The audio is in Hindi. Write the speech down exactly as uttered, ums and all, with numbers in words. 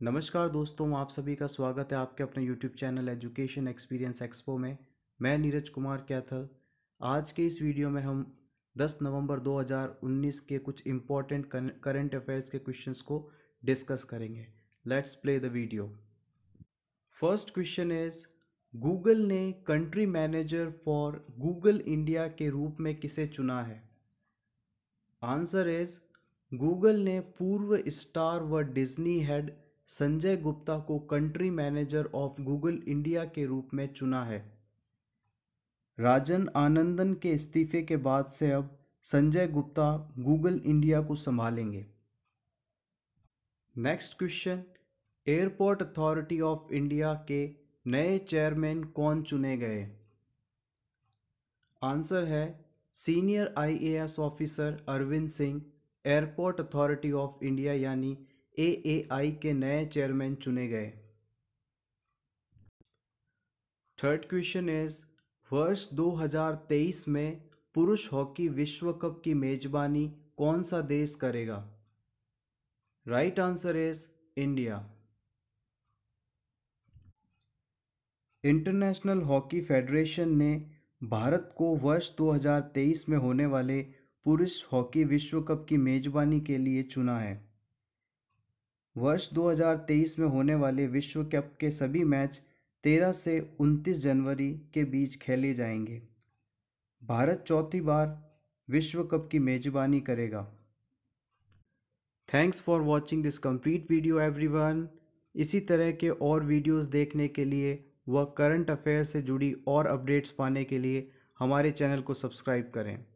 नमस्कार दोस्तों, आप सभी का स्वागत है आपके अपने YouTube channel education experience expo में। मैं नीरज कुमार कैथल। आज के इस वीडियो में हम दस नवंबर दो हज़ार उन्नीस के कुछ इम्पोर्टेंट करंट अफेयर्स के क्वेश्चंस को डिस्कस करेंगे। Let's play the video. First question is, Google ने country manager for Google India के रूप में किसे चुना है? आंसर इज, गूगल ने पूर्व स्टार व डिज्नी हेड संजय गुप्ता को country manager of Google India के रूप में चुना है। राजन आनंदन के इस्तीफे के बाद से अब संजय गुप्ता गूगल इंडिया को संभालेंगे। Next question, airport authority of India के नए चेयरमैन कौन चुने गए? आंसर है, senior IAS officer Arvind Singh airport authority of India यानी ए ए आई के नए चेयरमैन चुने गए। थर्ड क्वेश्चन इज, वर्ष दो हज़ार तेईस में पुरुष हॉकी विश्व कप की मेजबानी कौन सा देश करेगा? Right answer is India. International hockey federation ने भारत को वर्ष दो हज़ार तेईस में होने वाले पुरुष हॉकी विश्व कप की मेजबानी के लिए चुना है। वर्ष दो हज़ार तेईस में होने वाले विश्व कप के सभी मैच तेरह से उनतीस जनवरी के बीच खेले जाएंगे। भारत चौथी बार विश्व कप की मेजबानी करेगा। Thanks for watching this complete video everyone. इसी तरह के और वीडियोस देखने के लिए व करंट अफेयर से जुड़ी और अपडेट्स पाने के लिए हमारे चैनल को सब्सक्राइब करें।